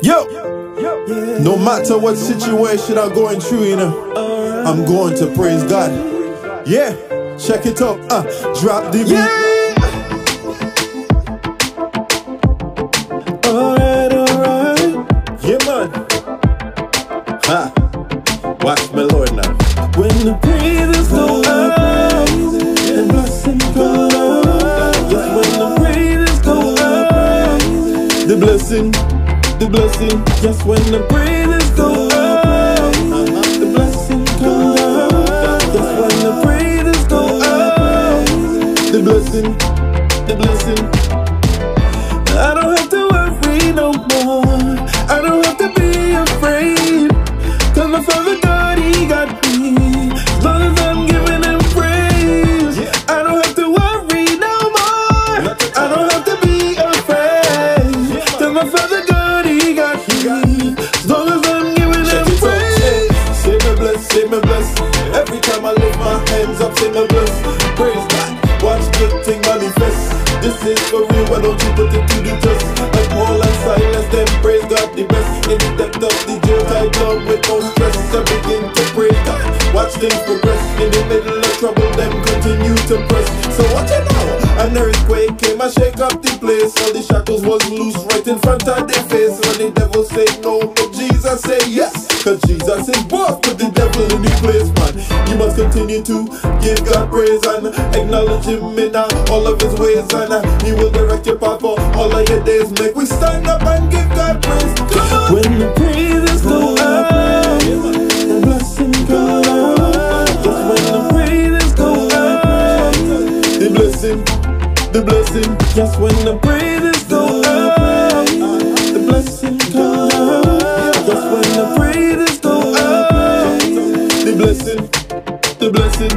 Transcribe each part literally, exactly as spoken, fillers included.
Yo, no matter what situation I'm going through, you know, I'm going to praise God. Yeah, check it out. Uh, drop the beat. Yeah. Alright, alright. Yeah, man. Ha. Watch my Lord now. When the praises go up and blessings go up, yes, when the praises go up, the blessing, the blessing, yes, when the praises go up, the blessing comes up, yes, when the praises go up, the blessing, the blessing. I don't have to worry no more, I don't have to be afraid, 'cause my Father God, He got me, as long as I'm giving Him praise. I don't have to worry no more, I don't have to be afraid, 'cause my Father God, He got me, as long as I'm giving Him praise. Say me bless, say me bless, every time I lift my hands up, say me bless. Praise God, watch good thing manifest. This is for real, why don't you put it to the test? Like Paul and Silas, then praise God the best. In the depth of the jail, tied up with no stress, I begin to praise God. Watch things progress, in the middle of trouble, them continue to press. So watch it now, an earthquake came and shake up the place. All the shackles was loose right in front of their face. When the devil say no, but Jesus say yes, 'cause Jesus is boss, put the devil in the place, man. You must continue to give God praise and acknowledge Him in all of His ways, and He will direct your path for all of your days. Make we stand up and give God praise. Come on. When the praises go up, the blessings go up. Just when the praises go up, the blessing, the blessing. Just when the praises go up, the blessing come up. Just when the praises go up, the blessing, the blessing.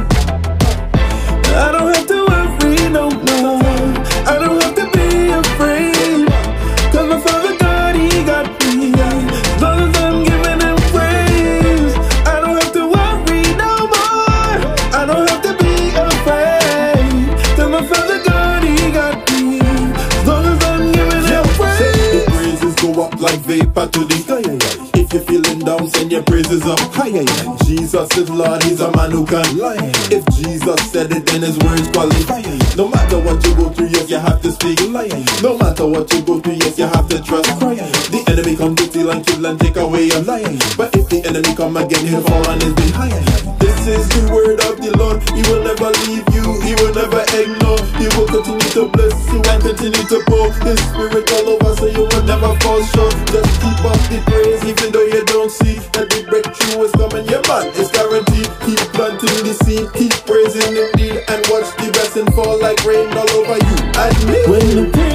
I don't have to worry no more, I don't have to be afraid, 'cause my Father God, He got me, as long as I'm giving Him praise. I don't have to worry no more, I don't have to be afraid, 'cause my Father God, He got me, as long as I'm giving Him praise. The praises go up like vapor to the sky. If you're feeling down, send your praises up higher. Jesus is Lord, He's a man who can lie. If Jesus said it, then His words qualify. No matter what you go through, yes, you have to speak. No matter what you go through, yes, you have to trust. The enemy come to steal and kill and take away your life, but if the enemy come again, he'll fall on his behind. This is the word of the Lord. He will never leave you, He will never ignore. He will continue to bless you and continue to pour His Spirit all over, so you will never fall short. Just keep up the praise, even though you don't see that the breakthrough is coming. Yeah, man, it's guaranteed. Keep planting the seed, keep praising indeed, and watch the blessing fall like rain all over you and me. When the